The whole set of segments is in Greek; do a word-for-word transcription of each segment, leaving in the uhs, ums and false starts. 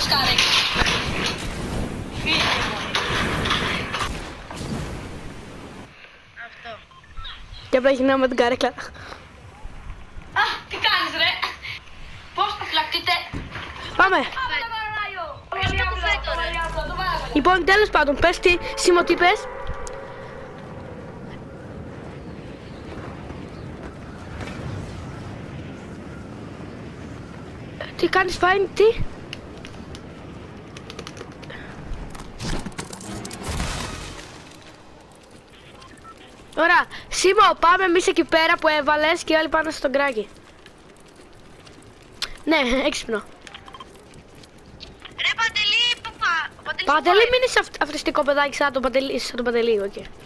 σκάρε. Φύγε μου. Αυτό. Και απλά γυρνάω με την καρέκλα. Α, τι κάνεις ρε. Πώς θα φυλακτείτε. Πάμε. Λοιπόν, τέλος πάντων, πες τι, Σίμω, τι πες. Τι κάνεις, φάιν, τι. Ωραία, Σίμω, πάμε εμείς εκεί πέρα που έβαλες και όλοι πάνε στον κράκι. Ναι, έξυπνο. Ρε Παντελή, πού πα... Παντελή, Παντελή, μην είσαι αυ- αυτριστικό παιδάκι σαν τον Παντελή, είσαι σαν τον Παντελή, οκ. Έφτιε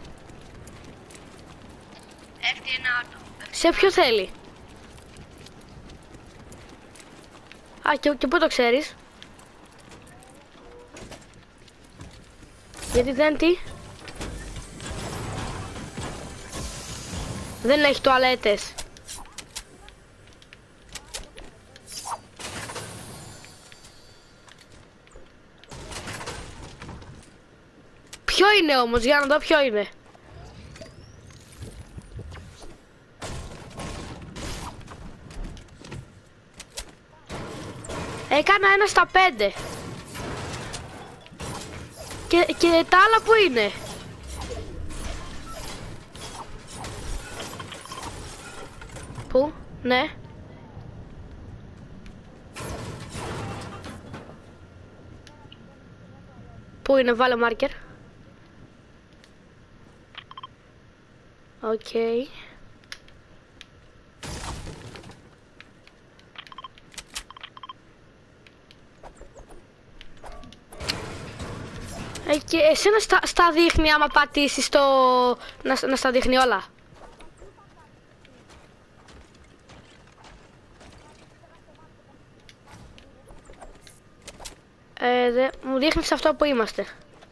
ένα άτομο. Σε ποιο θέλει. Α, και, και πού το ξέρεις. Γιατί δεν τι. Δεν έχει τουαλέτες. Ποιο είναι όμως, για να δω ποιο είναι. Έκανα ένα στα πέντε. Και, και τα άλλα που είναι. Πού, ναι. Πού είναι, βάλε μάρκερ. Οκ. Okay. Ε, και εσένα στα, στα δείχνει άμα πατήσεις το... Να, να στα δείχνει όλα. Ε, δε, μου δείχνει σε αυτό που είμαστε.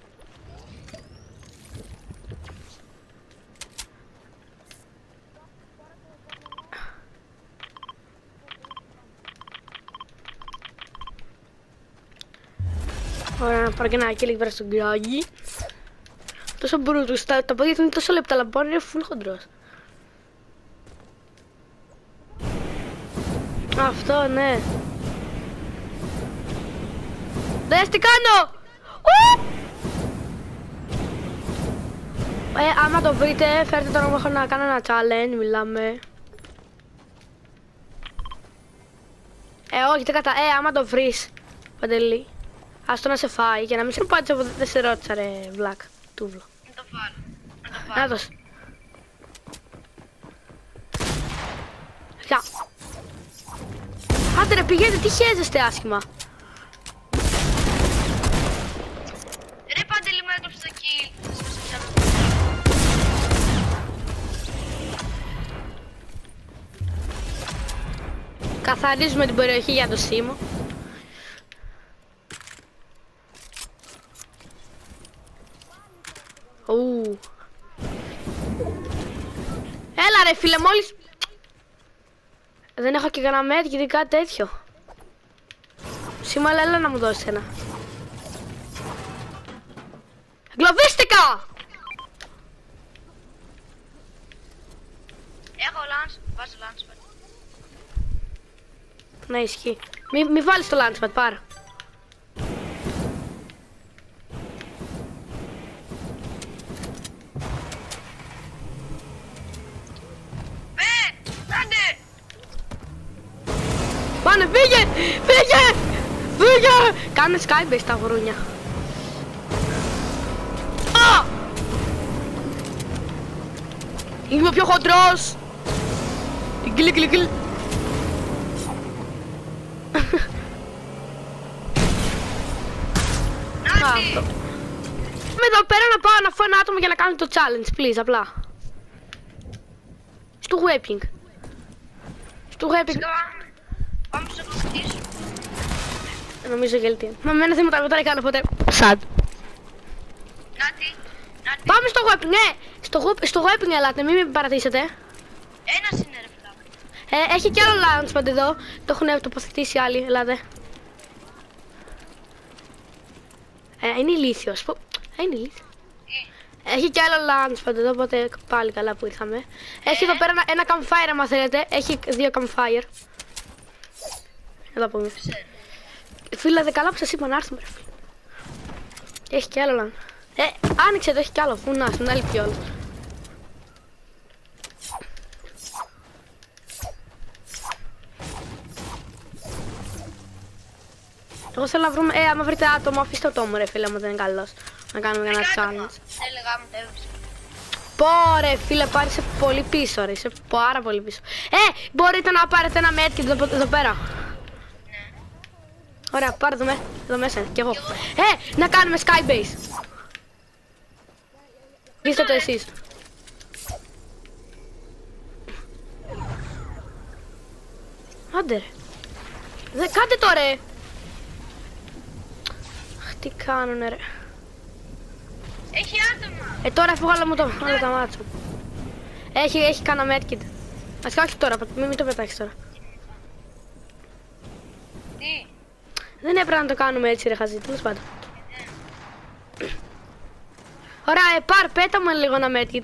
Ωραία, να πάρω και ένα εκεί λίγο πέρα στον κράγι. Τόσο μπρούτους, τα, τα πόδια είναι τόσο λεπτά, αλλά μπορεί να είναι φουλ χοντρός. Αυτό, ναι. Δες τι κάνω! Ου! Ε, άμα το βρείτε, φέρτε τον έχω να κάνω ένα challenge, μιλάμε. Ε, όχι, δεν κατά, ε, άμα το βρεις, Παντελή. Ας το να σε φάει και να μην σε πάτησε από δεν σε ρώτησα ρε βλάκ, τούβλο. Να το βάλω. Να το βάλω. Να δώσ'. Γεια. Άντε ρε πηγαίνετε, τι χέζεστε άσχημα. Ρε Παντελή, μου έκοψε το kill. Καθαρίζουμε την περιοχή για το Σίμω. Ου. Έλα ρε φίλε, μόλις... Δεν έχω και κανένα μέτ γιατί κάτι τέτοιο. Σίμω, έλα να μου δώσεις ένα. Εγκλωβίστηκα! Έχω lance, βάζω lance. Ναι, ισχύει. Μη, μη βάλεις το launchpad, πάρε. Πάνε, φύγε! Φύγε! Φύγε! Κάνε skybase τα γουρούνια. Α! Είμαι πιο χοντρός! Γκλ, γκλ, γκλ. Αυτό. Είμαι εδώ πέρα να πάω να φάω ένα άτομο για να κάνω το challenge, please, απλά. Στο whipping. Στο whipping. Πάμε στο κομμάτι. Νομίζω γελτή. Μα εμένα δεν μου τα δεν κάνω ποτέ. Σαντ. Νάτι, νάτι. Πάμε στο whipping, ναι. Στο, στο whipping ελάτε, μην με παρατήσετε. Ένας είναι ρε φιλάκι. Ε, έχει κι άλλο launchpad εδώ. Το έχουν τοποθετήσει άλλοι, ελάτε. Ε, είναι ηλίθιος. Που... Ε, είναι ηλίθιος. Έχει κι άλλο launchpad εδώ, οπότε πάλι καλά που ήρθαμε. Έχει εδώ πέρα ένα, ένα campfire, άμα θέλετε. Έχει δύο campfire. Εδώ πούμε. Φίλε, δε καλά που σας είπα να έρθουμε, ρε φίλε. Έχει κι άλλο launch. Ε, άνοιξε το, έχει κι άλλο. Πού να, στην άλλη κιόλας. Εγώ θέλω να βρούμε, ε, άμα βρείτε άτομο, αφήστε το μου ρε φίλε μου, δεν είναι καλός. Να κάνουμε ένα challenge. Έλεγα μου το έβρισα. Πόρε φίλε, πάρει σε πολύ πίσω ρε, είσαι πάρα πολύ πίσω. Ε, μπορείτε να πάρετε ένα medkit εδώ, εδώ πέρα. Ναι. Ωραία, πάρε εδώ, με, εδώ μέσα, κι εγώ. Ε, να κάνουμε skybase. Είστε το εσείς. Άντε ρε. Δε, κάντε το ρε. Αχ, τι κάνουνε ρε. Έχει άτομα. Ε, τώρα έφυγα όλα μου το, όλα τα μάτια. Έχει, έχει κάνα medkit. Ας όχι τώρα, μην, μην το πετάξεις τώρα. Τι. Δεν έπρεπε να το κάνουμε έτσι ρε χαζί, τέλος πάντων. Ωραία, ε, πάρ, πέτα μου λίγο ένα medkit.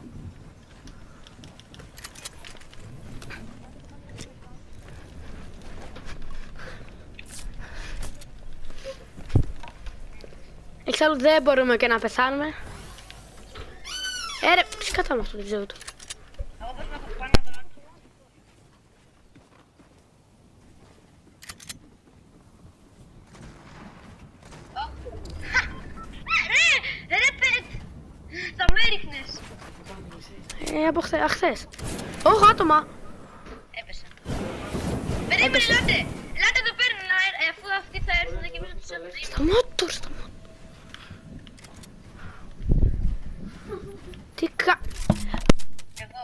Εξάλλου δεν μπορούμε και να πεθάνουμε. Ε, ρε, τι κατάμε αυτό, δεν ξέρω το. Εγώ πώς να το πάνω τώρα. Ρε, ρε πετ. Θα με έριχνες. Ε, από χθε, αχθές. Ωχ, άτομα. Έπεσα. Περίμενε, ελάτε. Ελάτε εδώ πέρα, να- αφού αυτοί θα έρθουν και εμείς θα τους έχουμε. Στα μότορ, στα μότορ. Τι κα... Εγώ.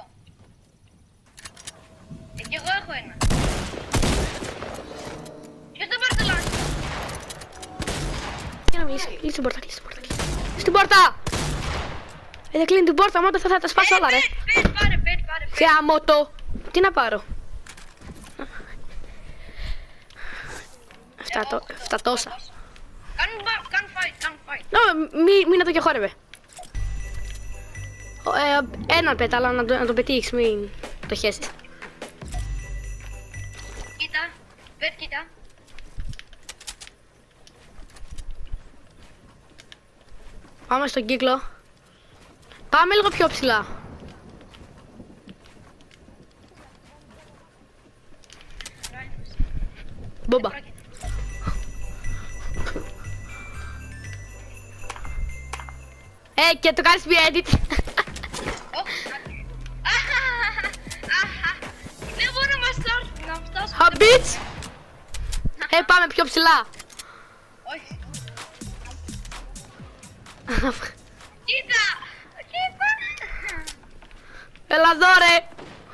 Ε, κι εγώ έχω ένα. Ποιος θα πάρει το λάθος. Για να μην είσαι, κλείσε την πόρτα, κλείσε την πόρτα, κλείσε. Στην πόρτα! Ε, δεν κλείνει την πόρτα, μόνο θα, θα τα σπάσω όλα ρε. Πετ, πετ, πάρε, πετ, πάρε, πετ. Γάμο το. Τι να πάρω. Αυτά, το, αυτά τόσα. Κάνουν μπα- κάνουν fight, κάνουν fight. Νο, μη, μη να το και χόρευε. Ε, έναν πέτα, αλλά να το, να το πετύχεις, μην το χέσεις. Κοίτα, πετ, κοίτα. Πάμε στον κύκλο. Πάμε λίγο πιο ψηλά. Μπόμπα. Ε, και το κάνεις μια edit. Δεν μπορώ να μας φτάσουμε, να φτάσουμε. Χαμπίτς. Ε, πάμε πιο ψηλά. Όχι. Κοίτα, κοίτα. Έλα εδώ ρε.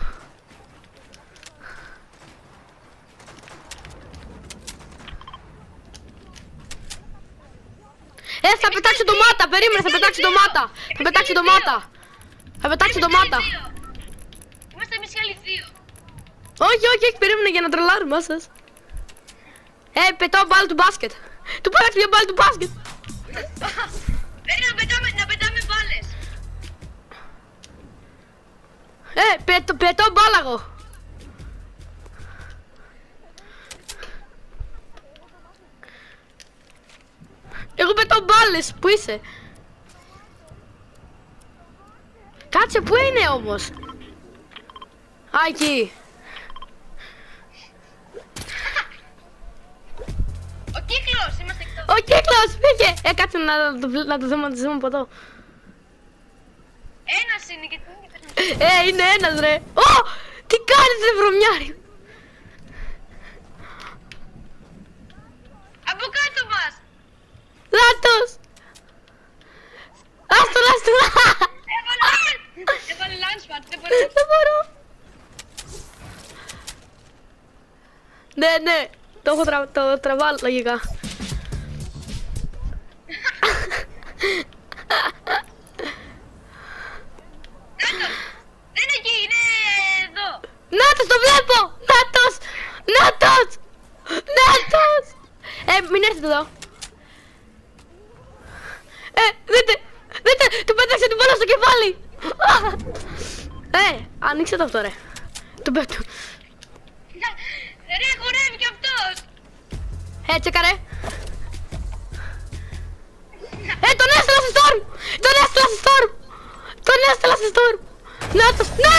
Ε, θα πετάξει ντομάτα, περίμενε, θα πετάξει ντομάτα. Θα πετάξει ντομάτα. Θα πετάξει ντομάτα. Είμαστε εμείς οι άλλοι δύο. Όχι, όχι, όχι, περίμενε για να τρολάρουμε σας. Ε, πετάω μπάλα του μπάσκετ. Του πέταξε μια μπάλα του μπάσκετ. Πρέπει να πετάμε, να πετάμε μπάλες. Ε, πετώ, πετώ μπάλα εγώ. Εγώ πετώ μπάλες, πού είσαι? Κάτσε, πού είναι όμως? Α, εκεί. Ο κύκλος, είμαστε εκτός. Ο κύκλος, πήγε. Ε, κάτσε να το, να το δούμε, να το δούμε από εδώ. Ένας είναι και τι. Ε, είναι ένας ρε. Ω, τι κάνεις ρε βρωμιάρι. Από κάτω μας. Λάτος. Άστον, άστον. Έβαλε, έβαλε launchpad, δεν μπορεί. Δεν μπορώ. Ναι, ναι, το έχω τρα, το τραβάλω λογικά. Κάτω. Δεν είναι εκεί, είναι εδώ. Νάτος, το βλέπω. Νάτος, Νάτος, Νάτος. Ε, μην έρθετε εδώ. και πάλι. Ε, ανοίξτε το αυτό ρε. Τον πέφτω. Ρε, χορεύει κι αυτός. Ε, τσεκαρέ. Ε, τον έστειλα στη Storm! Τον έστειλα στη Storm! Τον έστειλα στη Storm! Να το... Ναι!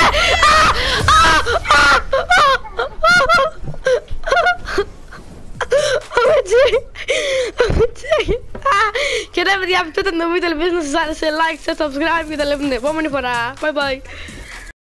Και ναι παιδιά, αυτό ήταν το βίντεο, ελπίζω να σας άρεσε, like, share, subscribe και τα λέμε την επόμενη φορά. Bye bye!